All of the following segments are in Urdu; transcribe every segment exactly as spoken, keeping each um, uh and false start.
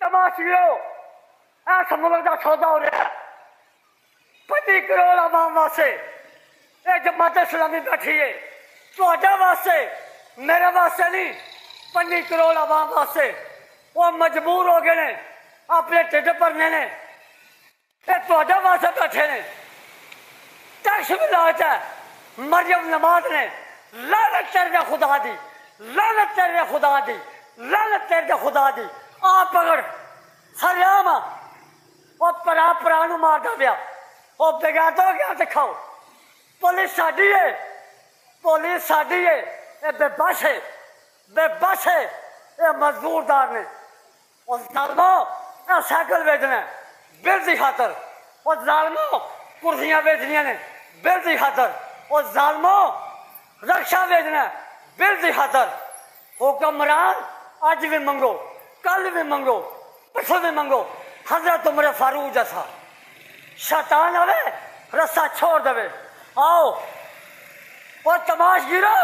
تماشیو ایسا ملک دا سودا ہو رہا ہے پچی کروڑ عوام واسطے یہ جماعت اسلامی بیٹھی ہے تہاڈے واسطے میرے واسطے نہیں پچی کروڑ عوام واسطے وہ مجبور ہو گئے نے اپنے ٹھڈ بھرنے نے یہ تہاڈے واسطے بیٹھے نے ٹیکس بھی لایا ہے مریم نواز نے لعنت تیرے خدا دی لعنت تیرے خدا دی لعنت تیرے خدا دی آ پکڑ سریام وہ پرا پرا نو مارتا پیا وہ بغیرت ہو گیا دکھاؤ پولیس ساڈی ہے پولیس ساڈی ہے یہ بے بس ہے بے بس ہے یہ مزدور دار نے وہ ظالمو یہ سائیکل بیچنا ہے بل کی خاطر وہ ظالمو کرسیاں بیچنیاں نے بل کی خاطر وہ ظالمو رکشا بیچنا ہے بل کی خاطر حکمران اج بھی منگو کل بھی منگو پرسوں بھی منگو حضرت عمر فاروق جیسا شیطان آوے رستہ چھوڑ دے آؤ وہ تماش گیرو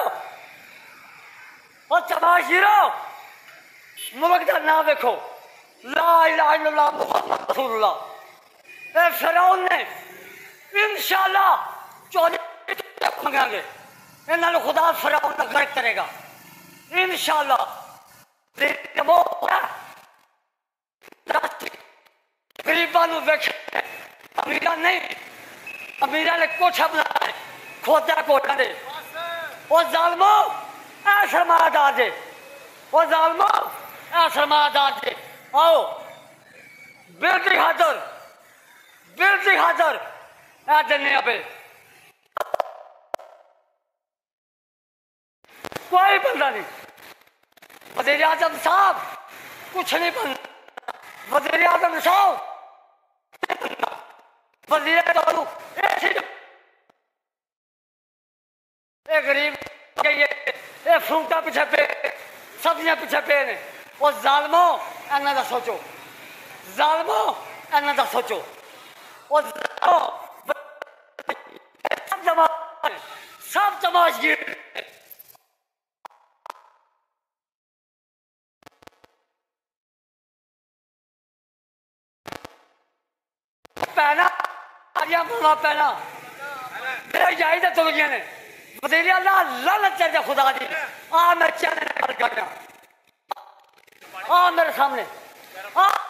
وہ تماش گیرو ملک کا نام دیکھو لا الہ الا اللہ محمد رسول اللہ اے فرعون نے انشاءاللہ چوری منگا گے انہوں نے خدا فرعون کا غرق کرے گا انشاءاللہ غریباں نو ویکھے امیراں نہیں امیراں نے کوٹھا بنایا ہے کھوتا کوٹھا دے وہ ظالمو اے سرمایہ دار دے وہ ظالمو اے سرمایہ دار دے آؤ بل کی خاطر بل کی خاطر اے دینے پہ کوئی بندہ نہیں وزیر اعظم صاحب کچھ نہیں بننا وزیر اعظم صاحب وزیر اعظم اے غریب یہ فروٹا پیچھے پہ سبزیاں پیچھے پہ نے وہ ظالمو انہاں دا سوچو ظالمو انہاں دا سوچو وہ سب تماش سب تماش گیر پہنا آجیا ماما پہنا میرے جائی دے تو گیا نے وزیر اللہ لعنت تیرے خدا دی آ میں چینل کر گیا آ میرے سامنے آ